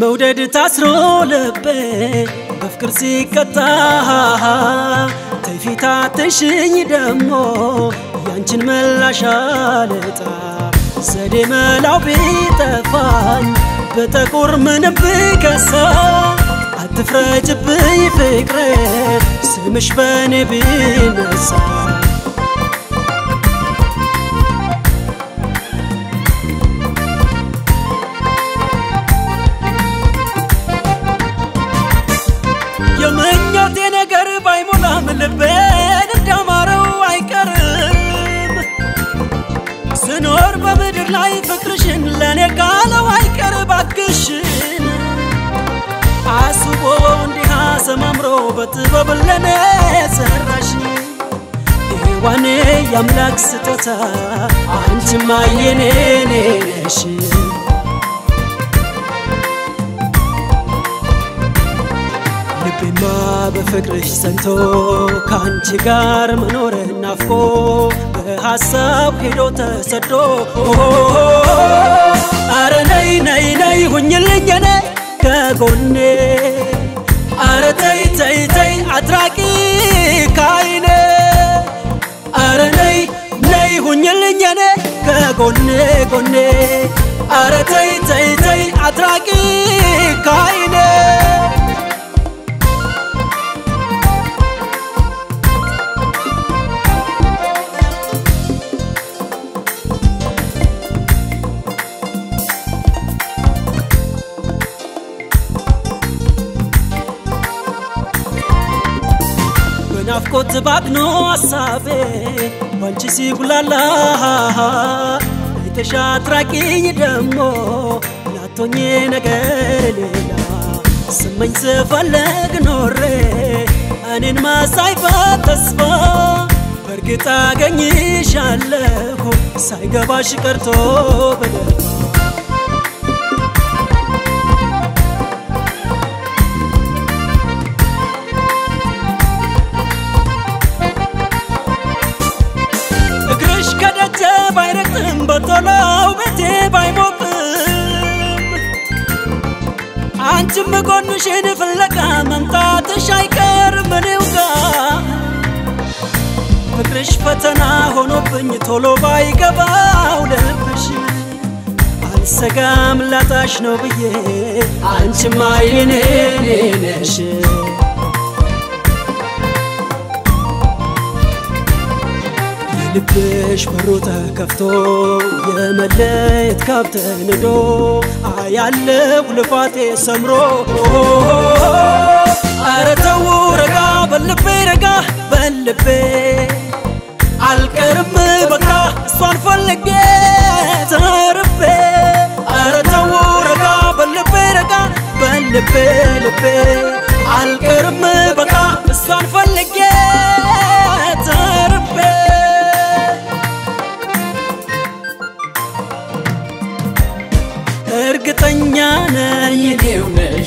በመውደድ ታስሮ ልቤ በፍቅር ሲቀጣ ተይፊታ ተሽኝ ደሞ ያንቺን መላሽ አልጣ ዘዴ መላው ቢጠፋኝ በጠቁር ምን ብከሳ አትፍረጅብኝ ፍቅሬ ስምሽ በኔ ቢነሳ የመኛቴ ነገር ባይሞላም ልቤን እንዳማረው አይቀርም ስኖር በምድር ላይ ፍቅርሽን ለኔ ካለው አይቀር ባክሽን አስቦ እንዲህ አሰማምሮ በጥበብ ለኔ ሰራሽ ዋኔ ያምላክ ስጦታ አንቺማ የኔ ነሽ ልቤማ በፍቅርሽ ሰንቶ ካንቺ ጋር መኖር ናፍቆ በሐሳብ ሄዶ ተሰዶ አረ ነይ ነይ ነይ ሁኝልኝ እኔ ከጎኔ አረ ተይ ተይ ተይ አትራቂ ካይኔ አረ ነይ ነይ ሁኝልኝ እኔ ከጎኔ ጎኔ አረ ተይ ተይ ተይ አትራቂ ካይኔ ናፍቆት ባክኖ አሳቤ ባንቺ ሲጉላላ አይተሻትራቂኝ ደሞ ናቶኝ ነገር ሌላ ስመኝ ስፈልግ ኖሬ እኔን ማሳይበት ተስፋ በርግጥ አገኝሻለሁ ሳይገባሽ ቀርቶ በደፋ ባይረጥም በቶሎው ቤቴ ባይሞቅም አንቺም ጎንሽን ፍለጋ መምጣትሽ አይቀርም እኔው ጋር ፍቅርሽ ፈተና ሆኖብኝ ቶሎ ባይገባው ልብሽ አልሰጋም ላጣሽ ነው ብዬ አንቺማ የኔ ነሽ ልብሽ በሩ ተከፍቶ የመለየት ካብተ ንዶ አያለው ልፋቴ ሰምሮ አረ ተው ረጋ በልቤ ረጋ በልቤ አልቀርም በቃ እሷን ፈልጌ ተርቤ አረ ተው ረጋ በልቤ ረጋ በልቤ ልቤ አልቀርም በቃ እሷን ፈልጌ ተርቤ እርግጠኛ ነኝ የኔው ነሽ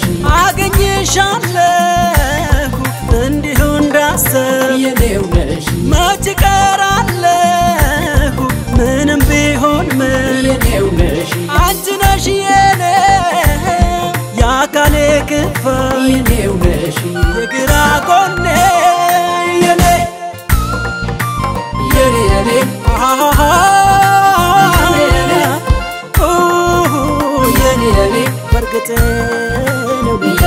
አገኝሻለሁ እንዲሁ እንዳሰብ የኔው ነሽ መች ቀራለሁ ምንም ቢሆን ምን የኔው ነሽ አንቺ ነሽ የኔ ያካሌ ክፋይ የኔው ነሽ የግራ ጎኔ የኔ የኔ የኔ برقتين